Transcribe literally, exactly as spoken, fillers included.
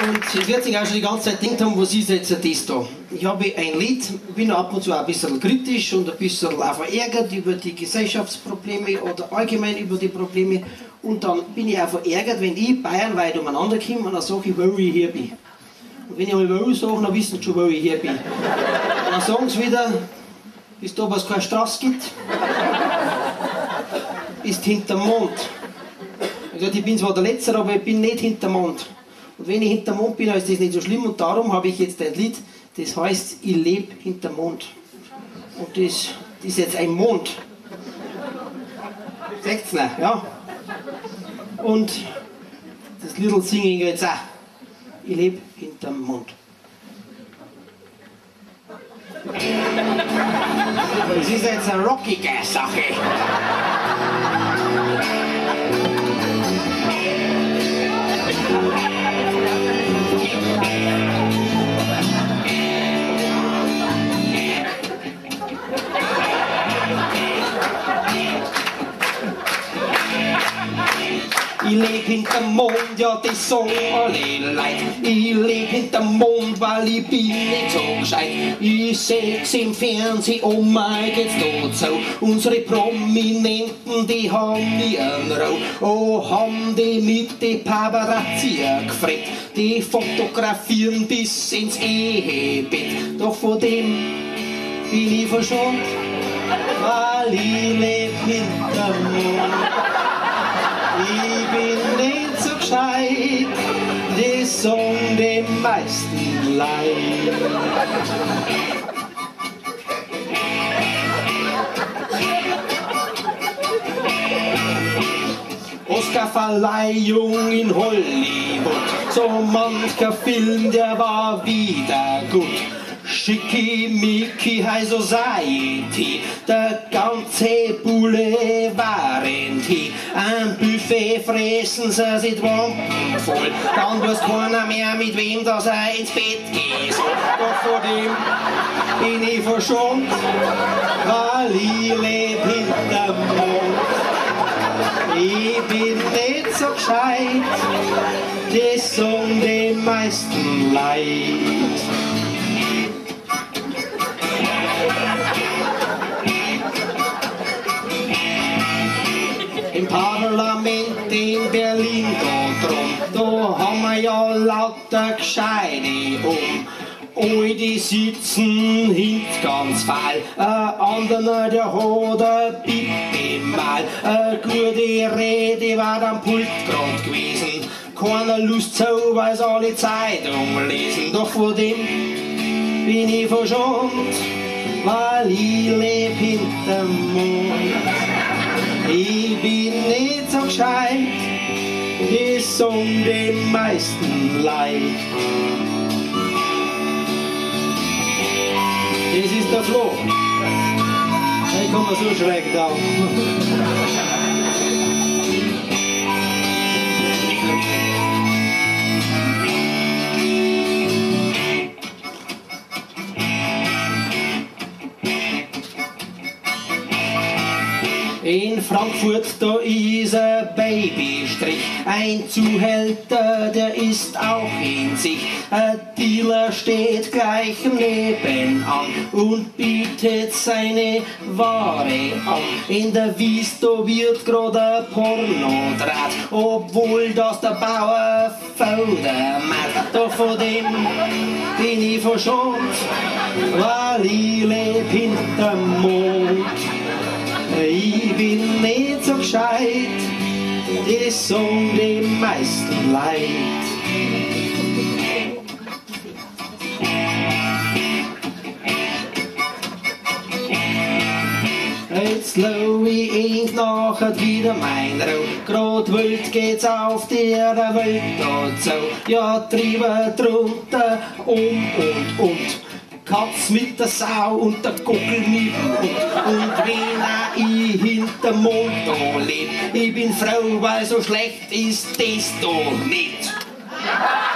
Und ich werde sich auch schon die ganze Zeit gedacht haben, was ist jetzt das da? Ich habe ein Lied, bin ab und zu auch ein bisschen kritisch und ein bisschen auch verärgert über die Gesellschaftsprobleme oder allgemein über die Probleme. Und dann bin ich auch verärgert, wenn ich bayernweit umeinander komme und dann sage ich, wo ich hier bin. Und wenn ich einmal wo sage, dann wissen sie schon, wo ich hier bin. Und dann sagen sie wieder, bis da was keine Straße gibt, ist hinterm Mond. Ich sage, ich bin zwar der Letzte, aber ich bin nicht hinterm Mond. Und wenn ich hinterm Mond bin, dann ist das nicht so schlimm. Und darum habe ich jetzt ein Lied, das heißt, ich lebe hinterm Mond. Und das, das ist jetzt ein Mond. Seht's nicht, ja? Und das Lied singe ich jetzt auch. Ich lebe hinterm Mond. Das ist jetzt eine rockige Sache. Ich leb hinterm Mond, ja das sagen alle Leute. Ich leb hinterm Mond, weil ich bin nicht so gescheit. Ich seh's im Fernsehen, oh mein geht's dort so. Unsere Prominenten, die haben ihren Rau. Oh, haben die mit die Paparazzi gefreut. Die fotografieren bis ins Ehebett. Doch vor dem bin ich verschont, weil ich leb hinterm Mond. Ich bin nicht so gescheit, das sagen die meisten Leute. Oscarverleihung in Hollywood, so mancher Film, der war wieder gut. Schickimicki High Society, der ganze Boulevard hier. Am Buffet fressen sie sich Wampen voll, dann weiß keiner mehr, mit wem dass er ins Bett geht. Doch vor dem bin ich verschont, weil ich leb hinterm Mond. Ich bin nicht so gescheit, das sagen die meisten Leute. Im Parlament in Berlin da drum, da haben wir ja lauter Gescheide um. Alle die sitzen hint ganz fahl, ein anderer der hat ein Pipi mal. Eine gute Rede war am Pult grad gewesen, keiner Lust zu, weil sie alle Zeitung lesen. Doch vor dem bin ich verschont, weil ich leb hinterm Mond. Ich bin nicht so gescheit, das sagen die meisten Leute. Das ist der Flo. Ich komme so schräg da. In Frankfurt, da ist ein Babystrich, ein Zuhälter, der ist auch in sich. Ein Dealer steht gleich nebenan und bietet seine Ware an. In der Wies, da wird grad ein Porno draht, obwohl das der Bauer Fauder macht. Doch vor dem bin ich verschont, weil ich leb hinterm Mond. Ich bin nicht so gescheit, das sagen die meisten Leute. Jetzt lau ich ink nachher wieder mein Rau, grad wild geht's auf der Welt dazu. Ja, drüber, drunter, um und und. Katz mit der Sau und der Gockel mit dem Hund. Und wenn auch ich hinterm Mond da leb, ich bin froh, weil so schlecht ist das da nicht.